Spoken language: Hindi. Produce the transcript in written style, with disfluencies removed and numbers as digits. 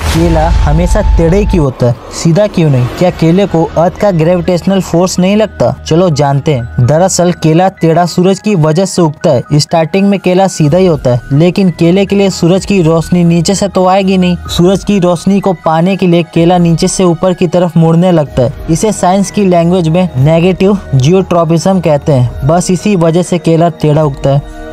केला हमेशा टेढ़ा ही क्यों होता है, सीधा क्यों नहीं? क्या केले को अर्थ का ग्रेविटेशनल फोर्स नहीं लगता? चलो जानते हैं। दरअसल केला टेढ़ा सूरज की वजह से उगता है। स्टार्टिंग में केला सीधा ही होता है, लेकिन केले के लिए सूरज की रोशनी नीचे से तो आएगी नहीं। सूरज की रोशनी को पाने के लिए केला नीचे से ऊपर की तरफ मुड़ने लगता है। इसे साइंस की लैंग्वेज में नेगेटिव जियोट्रॉपिज्म कहते हैं। बस इसी वजह से केला टेढ़ा उगता है।